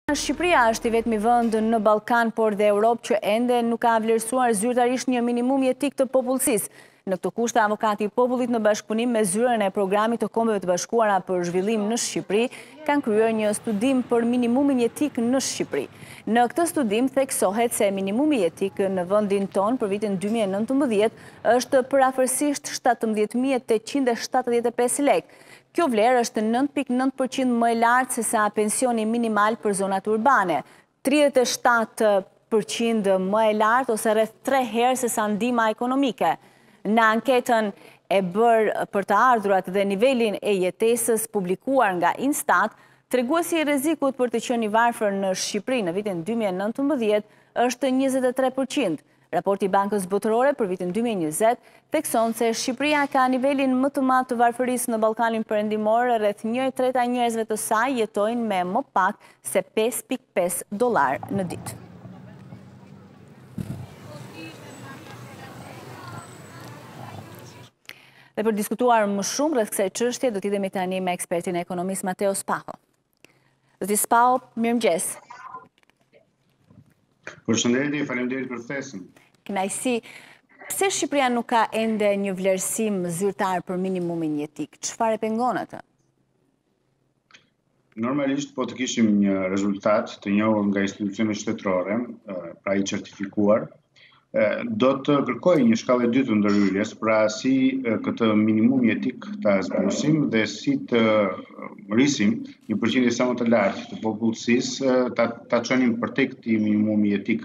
Shqipëria është i vetmi vend në Ballkan, por dhe Europë që ende nuk ka vlerësuar zyrtarisht një minimum jetik të popullsisë. Në këtë kushte, avokati i popullit në bashkëpunim me zyrën e programit të Kombeve të Bashkuara për zhvillim në Shqipëri kanë kryer një studim për minimumin jetik në Shqipëri. Në këtë studim theksohet se minimumi jetik në vendin ton për vitin 2019 është përafërsisht 17.875 lekë. Kjo vlerë është 9.9% më e lartë se sa pensioni minimal për zonat urbane, 37% më e lartë ose rreth 3 herë se sa ndihma ekonomike. Në anketën e bërë për të ardhurat dhe nivelin e jetesës publikuar nga Instat, treguesi i rrezikut për të qenë i varfër në Shqipëri në vitin 2019 është 23%. Raporti i Bankës Botërore për vitin 2020 thekson se Shqipëria ka nivelin më të madh të varfërisë në Ballkanin Perëndimor, rreth 1/3 e njerëzve të saj jetojnë me më pak se $5.5 në ditë. Dhe për diskutuar më shumë rreth kësaj çështje, do t'idhemi tani me ekspertin e ekonomisë Mateo Spaho. Zoti Spaho, mirëmëngjes. Përshëndetje, faleminderit për ftesën. Kënaqësi. Pse Shqipëria nuk ka ende një vlerësim zyrtar për minimumin jetik? Çfarë e pengon atë? Normalisht, po të kishim një rezultat të njohur nga institucionet shtetërore, pra i certifikuar, do të kërkoj një shkallë e dytë të ndërhyrjes, pra si këtë minimum jetik ta zbulusim dhe si të rrisim një përqindje sa më të lartë të popullsisë ta çonim përtej këtij minimumi jetik.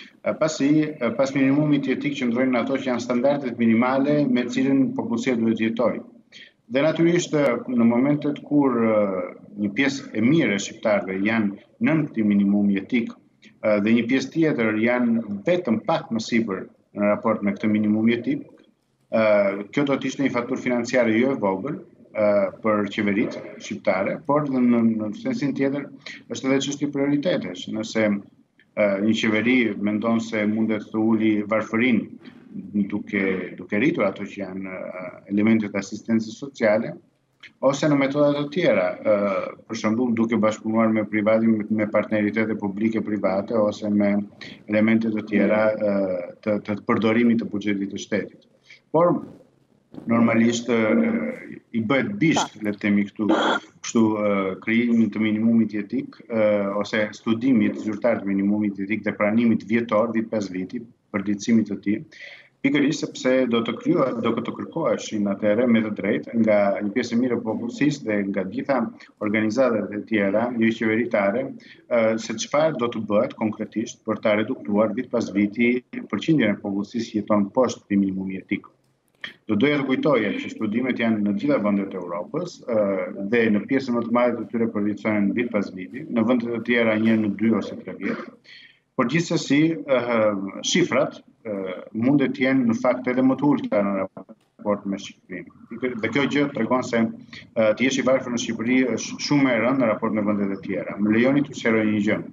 Pas minimumit jetik qëndrojnë ato që janë standardet minimale me të cilën popullsia duhet jetojë. Dhe natyrisht në momentet kur një pjesë e mirë e shqiptarëve janë nën këtij minimumi jetik dhe një pjesë tjetër janë vetëm pak më sipër në raport me këtë minimum jetik, kjo do të ishte një faturë financiare jo e vogël për qeveritë shqiptare, por në sensin tjetër është edhe çështje prioritetesh. Nëse një qeveri mendon se mundet të uli varfërinë duke rritur ato që janë elementet e asistencës sociale, ose në metoda të tjera, për shembull duke bashkëpunuar me privatin me partneritete publike-private ose me elemente të tjera të përdorimit të buxhetit të shtetit. Por normalisht i bëhet bisht, le të themi kështu krijimit të minimumit jetik ose studimit zyrtar të minimumit jetik dhe pranimit vjetor vit pas viti, përditësimit të tij. Pikërisht sepse do të kërkoheshin atëherë me të drejtë nga një pjesë e mirë e popullsisë dhe nga gjitha organizatat e tjera jo qeveritare se çfarë do të bëhet konkretisht për ta reduktuar vit pas viti përqindjen e popullsisë që jeton poshtë këtij minimumi jetik. Do doja të kujtoja që studimet janë në gjitha vendet e Europës dhe në pjesën më të madhe të tyre përgjithësohen vit pas viti, në vende të tjera një herë në 2 ose 3 vjet. Por gjithsesi, shifrat mundet të jenë në fakt edhe më të ulta në raport me Shqipërinë. Dhe kjo gjë tregon se të jesh i varfër në Shqipëri është shumë e rëndë në raport me vendet e tjera. Më lejoni t'ju sqaroj një gjë.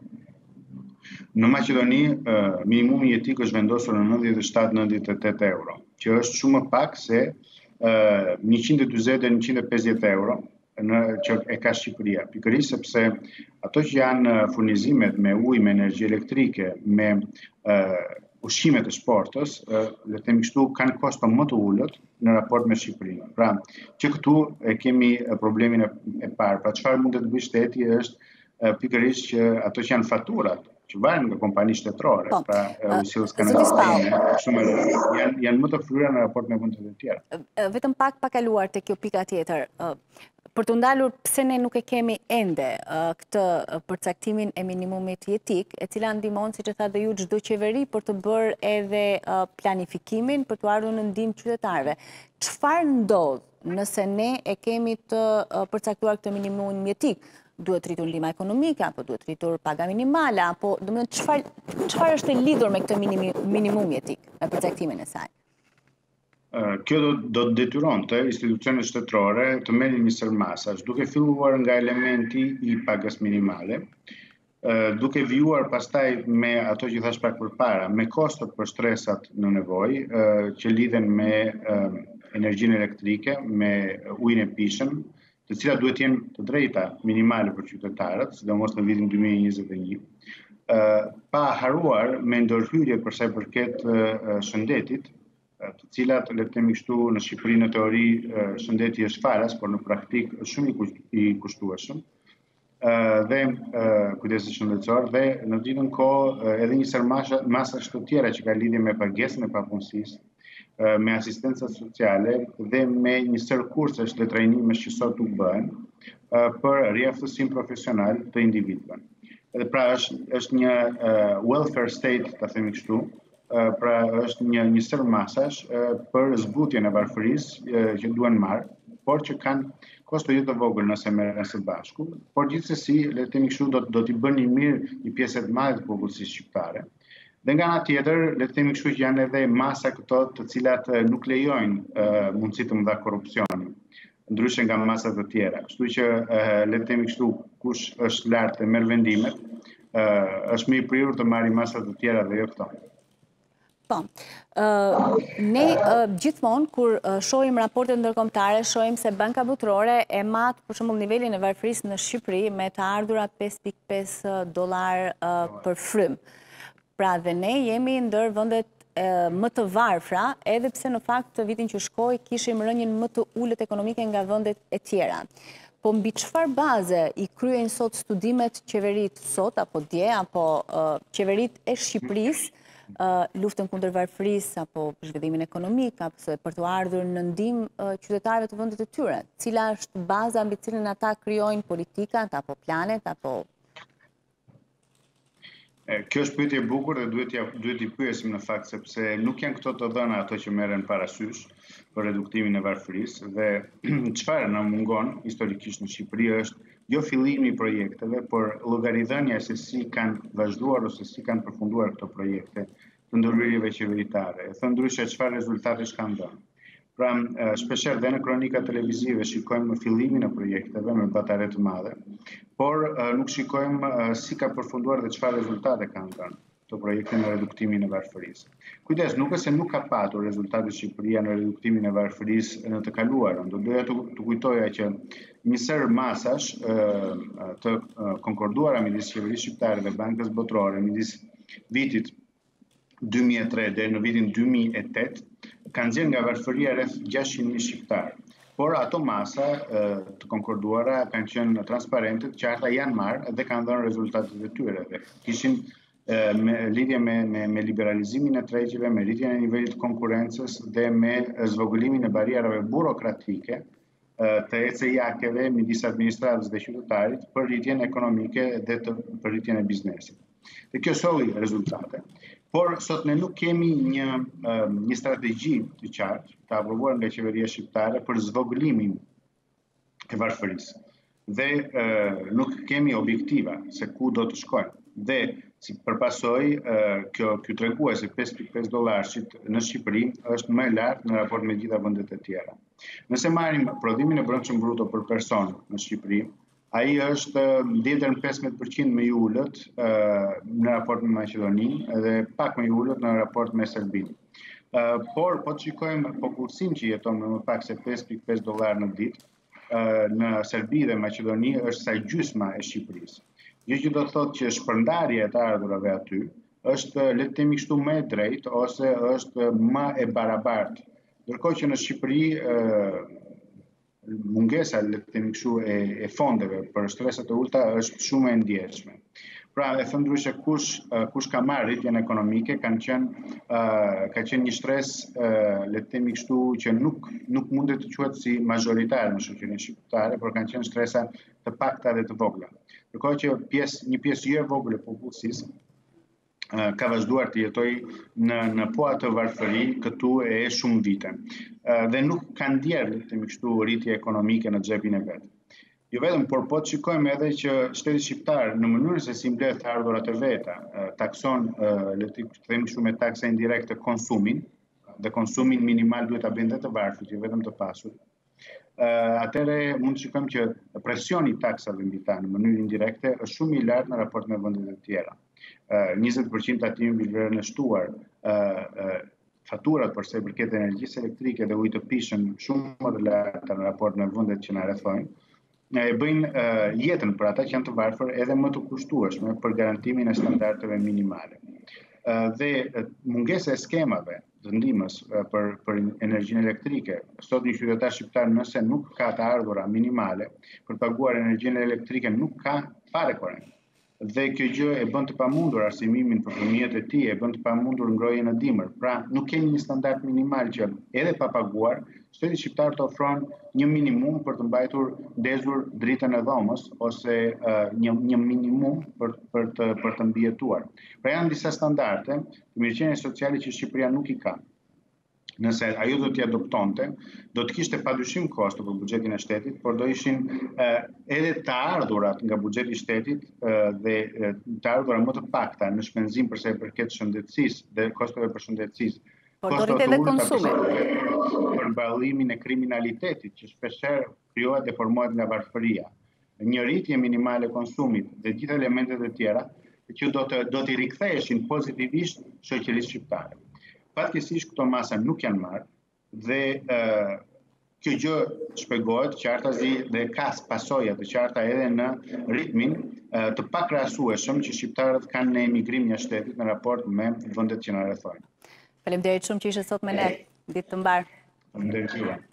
Në Maqedoni, minimumi jetik është vendosur në 97-98 euro, që është shumë më pak se 140 dhe 150 euro që e ka Shqipëria. Pikërisht sepse ato që janë furnizimet me ujë, me energji elektrike, me ushqimet e shportës, le të themi kështu, kanë kosto më të ulët në raport me Shqipërinë. Pra, që këtu e kemi problemin e parë. Pra, çfarë mund të bëjë shteti është pikërisht që ato që janë faturat që varen nga kompani shtetërore, pra Ujësillës Kanadane, janë më të fryera në raport me vendet e tjera. Vetëm pak pa kaluar te kjo pika tjetër. Për të ndalur pse ne nuk e kemi ende këtë përcaktimin e minimumit jetik, e cila ndihmon, siç e tha dhe ju, çdo qeveri për të bërë edhe planifikimin për të ardhur në ndihmë qytetarëve. Çfarë ndodh nëse ne e kemi të përcaktuar këtë minimum jetik? Duhet rritur ndihma ekonomike, apo duhet rritur paga minimale, apo çfarë është e lidhur me këtë minimum jetik, me përcaktimin e saj? Kjo do të detyronte institucionet shtetërore të merrin një sërmasash, duke filluar nga elementi i pagës minimale, duke vijuar pastaj me ato që thash pak përpara, me kostot për stresat në nevojë që lidhen me energjinë elektrike, me ujin e pishëm, të cilat duhet jenë të drejta minimale për qytetarët, sidomos në vitin 2021, pa haruar me ndërhyrjet për sa i përket shëndetit, të cilat, le të themi kështu, në Shqipëri në teori shëndeti është falas, por në praktik është shumë i kushtueshëm dhe kujdesi shëndetësor dhe në të njëjtën kohë edhe një sër masash të tjera që ka lidhje me pagesën e papunësisë, me asistenca sociale dhe me një sër kursesh dhe trajnimesh që sot nuk bëhen për riaftësim profesional të individëve. Edhe pra është një welfare state, ta themi kështu, pra është një sër masash për zbutjen e varfërisë që duhen marrë, por që kanë kosto jo të vogël nëse merren së bashku, por gjithsesi le të themi kështu do t'i bëni mirë një pjesë të madhe të popullsisë shqiptare. Dhe nga ana tjetër, le të themi kështu që janë edhe masa këto të cilat nuk lejojnë mundësi të mëdha korrupsioni, ndryshe nga masat të tjera. Kështu që le të themi kështu, kush është lart të merr vendimet, është më i prirur të marrë masat të tjera dhe jo këto. Po, ne gjithmonë kur shohim raportet ndërkombëtare, shohim se Banka Botërore e mat për shembull nivelin e varfërisë në Shqipëri me të ardhura $5.5 për frym. Pra dhe ne jemi ndër vendet më të varfra, edhe pse në fakt të vitin që shkoi kishim rënien më të ulët ekonomike nga vendet e tjera. Po mbi çfarë baze i kryejnë sot studimet qeverit sot, apo dje, apo qeverit e Shqipërisë, luftën kundër varfërisë apo zhvillimin ekonomik, apo për të ardhur në ndihmë qytetarëve të vendet e tyre? Cila është baza mbi cilën ata krijojnë politikat apo planet apo? Kjo është pyetje e bukur dhe duhet i pyesim në fakt, sepse nuk janë këto të dhëna ato që merren parasysh për reduktimin e varfërisë dhe çfarë na mungon historikisht në Shqipëri është jo fillimi i projekteve, por llogaridhënia se si kanë vazhduar ose si kanë përfunduar këto projekte të ndërhyrjeve qeveritare. E thënë ndryshe, çfarë rezultatesh kanë dhënë. Pra, shpeshherë dhe në kronika televizive shikojmë fillimin e projekteve me batare të madhe, por nuk shikojmë si ka përfunduar dhe çfarë rezultate kanë dhënë këto projekte në reduktimin e varfërisë. Kujdes, nuk është se nuk ka patur rezultate Shqipëria në reduktimin e varfërisë në të kaluarën. Do doja të kujtoja që një sër masash të konkorduara midis qeverisë shqiptare dhe Bankës Botërore midis vitit 2003 deri në vitin 2008 kanë nxjerrë nga varfëria rreth 600.000 shqiptarë. Por ato masa të konkorduara kanë qenë transparente, të qarta, janë marrë dhe kanë dhënë rezultatet e tyre. Dhe kishin lidhje me liberalizimin e tregjive, me rritjen e nivelit të konkurrencës dhe me zvogëlimin e barierave burokratike të ECA-keve midis administratës dhe qytetarit për rritjen ekonomike dhe për rritjen e biznesit. Dhe kjo solli rezultate. Por sot ne nuk kemi një strategji të qartë të aprovuar nga qeveria shqiptare për zvogëlimin e varfërisë. Dhe nuk kemi objektiva se ku do të shkojmë. Dhe si përpasojë, kjo treguesi $5.5 në Shqipëri është më e lartë në raport me gjitha vendet e tjera. Nëse marrim prodhimin e brendshëm bruto për person në Shqipëri, ai është deri në 15% më i ulët në raport me Maqedoninë dhe pak më i ulët në raport me Serbinë. Por po të shikojmë popullsinë që jeton me më pak se $5.5 në ditë, në Serbi dhe Maqedoni është sa gjysma e Shqipërisë. Gjë që do të thotë që shpërndarja e të ardhurave aty është, le të themi kështu, më e drejtë ose është më e barabartë. Ndërkohë që në Shqipëri mungesa, le të themi kështu, e fondeve për shtresat e ulta është shumë e ndjeshme. Pra, e thënë ndryshe, kush ka marrë rritjen ekonomike ka qenë një shtres, le të themi kështu, që nuk mundet të quhet si mazhoritar në shoqërinë shqiptare, por kanë qenë shtresa të pakta dhe të vogla. Ndërkohë që një pjesë jo e vogël e popullsisë ka vazhduar të jetojë në po atë varfëri këtu e shumë vite. Dhe nuk kanë ndjerë, le të themi kështu, rritje ekonomike në xhepin e vet. Jo vetëm, por po të shikojmë edhe që shteti shqiptar në mënyrën se si mbledh të ardhurat e veta, takson, le të themi kështu, me taksa indirekte konsumin, dhe konsumin minimal duhet ta bëjnë të varfrit, jo vetëm të pasurit. Atëherë mund të shikojmë që presioni i taksave mbi ta në mënyrë indirekte është shumë i lartë në raport me vendet e tjera. 20% aty mbi vlerën e shtuar, faturat për sa i përket energjisë elektrike dhe ujit të pishëm shumë më të larta në raport me vendet që na rrethojnë, e bëjnë jetën për ata që janë të varfër edhe më të kushtueshme për garantimin e standardeve minimale. Dhe mungesa e skemave të ndihmës për energjinë elektrike, sot një qytetar shqiptar nëse nuk ka të ardhura minimale për paguar energjinë elektrike nuk ka fare korrent. Dhe kjo gjë e bën të pamundur arsimimin për fëmijët e tij, e bën të pamundur ngrohjen e dimër. Pra, nuk kemi një standard minimal që edhe pa paguar, shteti shqiptar të ofron një minimum për të mbajtur ndezur dritën e dhomës ose një minimum për të mbijetuar. Pra janë disa standarde të mirëqenies sociale që Shqipëria nuk i ka. Nëse ajo do t'i adoptonte, do të kishte padyshim kosto për buxhetin e shtetit, por do ishin edhe të ardhurat nga buxheti i shtetit dhe të ardhura më të pakta në shpenzim për sa i përket shëndetësisë dhe kostove për shëndetësisë. Por do rritet edhe konsumi. Për mballimin e kriminalitetit që shpeshherë krijohet dhe formohet nga varfëria. Një rritje minimale e konsumit dhe gjithë elementet e tjera që do t'i riktheheshin pozitivisht shoqërisë shqiptare. Fatkeqësisht këto masa nuk janë marrë dhe kjo gjë shpjegohet qartazi dhe ka pasoja të qarta edhe në ritmin të pakrahasueshëm që shqiptarët kanë në emigrim jashtë shtetit në raport me vendet që na rrethojnë. Faleminderit shumë që ishe sot me ne. Ditë të mbar. Faleminderit juve.